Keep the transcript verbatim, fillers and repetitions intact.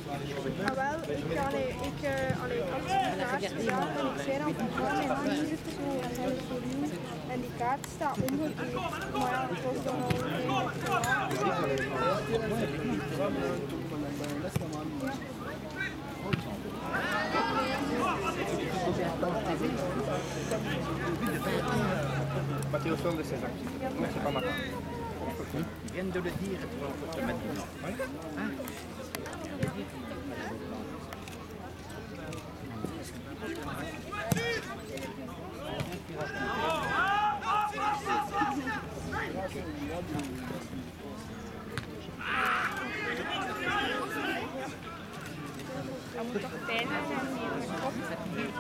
Ah wel, ik, allee, ik, uh, allee, ik had die kaart gedaan en ik zei dan van ja, mijn man is het zo, en hij is voor nu. En die kaart staat omgekeerd. Maar ja, het was dan al eigenlijk te laat. Matteo Sol de César. Mais c'est pas maintenant. Ils viennent de le dire pour te mettre dedans. Ah. Dat moet toch bijna zijn, nee, dat klopt.